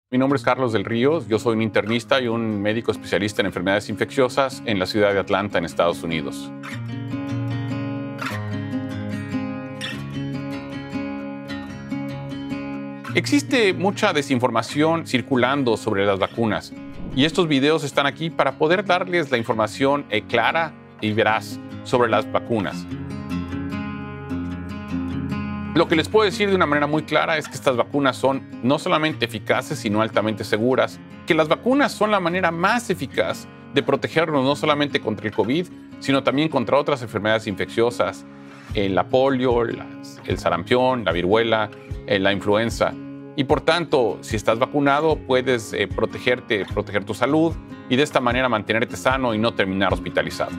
Mi nombre es Carlos del Ríos, yo soy un internista y un médico especialista en enfermedades infecciosas en la ciudad de Atlanta, en Estados Unidos. Existe mucha desinformación circulando sobre las vacunas y estos videos están aquí para poder darles la información clara y veraz sobre las vacunas. Lo que les puedo decir de una manera muy clara es que estas vacunas son no solamente eficaces, sino altamente seguras, que las vacunas son la manera más eficaz de protegernos no solamente contra el COVID, sino también contra otras enfermedades infecciosas, la polio, el sarampión, la viruela, la influenza. Y por tanto, si estás vacunado, puedes proteger tu salud y de esta manera mantenerte sano y no terminar hospitalizado.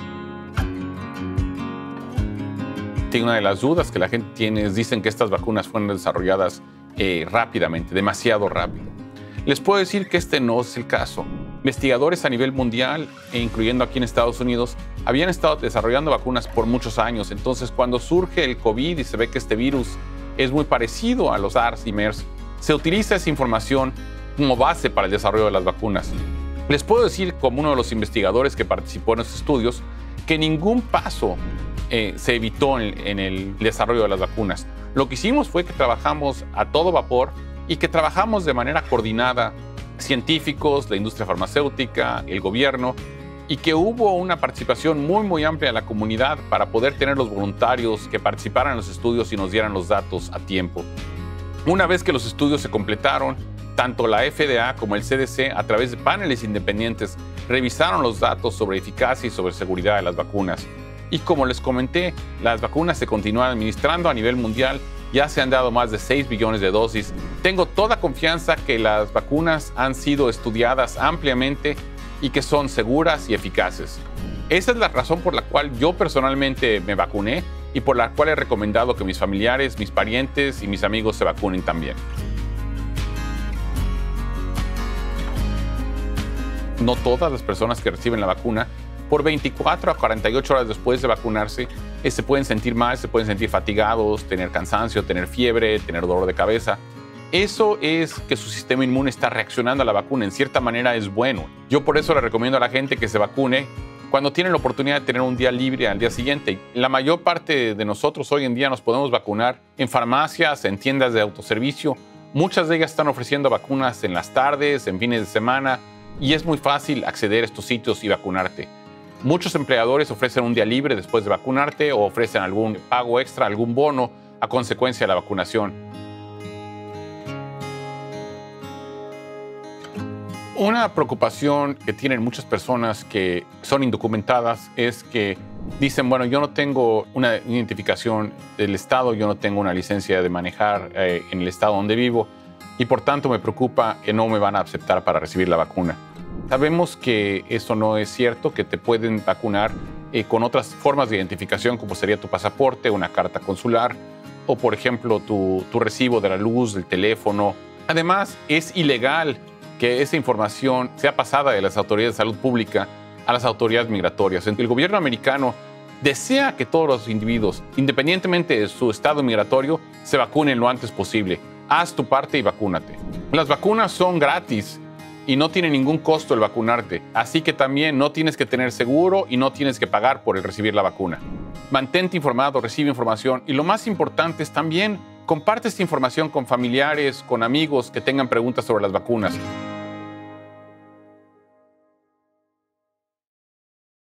Una de las dudas que la gente tiene es, dicen que estas vacunas fueron desarrolladas rápidamente, demasiado rápido. Les puedo decir que este no es el caso. Investigadores a nivel mundial, incluyendo aquí en Estados Unidos, habían estado desarrollando vacunas por muchos años. Entonces, cuando surge el COVID y se ve que este virus es muy parecido a los SARS y MERS, se utiliza esa información como base para el desarrollo de las vacunas. Les puedo decir, como uno de los investigadores que participó en estos estudios, que ningún paso se evitó en el desarrollo de las vacunas. Lo que hicimos fue que trabajamos a todo vapor y que trabajamos de manera coordinada, científicos, la industria farmacéutica, el gobierno, y que hubo una participación muy amplia de la comunidad para poder tener los voluntarios que participaran en los estudios y nos dieran los datos a tiempo. Una vez que los estudios se completaron, tanto la FDA como el CDC, a través de paneles independientes, revisaron los datos sobre eficacia y sobre seguridad de las vacunas. Y como les comenté, las vacunas se continúan administrando a nivel mundial. Ya se han dado más de 6 billones de dosis. Tengo toda confianza que las vacunas han sido estudiadas ampliamente y que son seguras y eficaces. Esa es la razón por la cual yo personalmente me vacuné y por la cual he recomendado que mis familiares, mis parientes y mis amigos se vacunen también. No todas las personas que reciben la vacuna, por 24 a 48 horas después de vacunarse, se pueden sentir mal, se pueden sentir fatigados, tener cansancio, tener fiebre, tener dolor de cabeza. Eso es que su sistema inmune está reaccionando a la vacuna. En cierta manera es bueno. Yo por eso le recomiendo a la gente que se vacune cuando tienen la oportunidad de tener un día libre al día siguiente. La mayor parte de nosotros hoy en día nos podemos vacunar en farmacias, en tiendas de autoservicio. Muchas de ellas están ofreciendo vacunas en las tardes, en fines de semana, y es muy fácil acceder a estos sitios y vacunarte. Muchos empleadores ofrecen un día libre después de vacunarte o ofrecen algún pago extra, algún bono a consecuencia de la vacunación. Una preocupación que tienen muchas personas que son indocumentadas es que dicen, bueno, yo no tengo una identificación del estado, yo no tengo una licencia de manejar en el estado donde vivo y por tanto me preocupa que no me van a aceptar para recibir la vacuna. Sabemos que eso no es cierto, que te pueden vacunar con otras formas de identificación como sería tu pasaporte, una carta consular o por ejemplo tu recibo de la luz, del teléfono. Además, es ilegal que esa información sea pasada de las autoridades de salud pública a las autoridades migratorias. El gobierno americano desea que todos los individuos, independientemente de su estado migratorio, se vacunen lo antes posible. Haz tu parte y vacúnate. Las vacunas son gratis y no tiene ningún costo el vacunarte, así que también no tienes que tener seguro y no tienes que pagar por el recibir la vacuna. Mantente informado, recibe información y lo más importante es también comparte esta información con familiares, con amigos que tengan preguntas sobre las vacunas.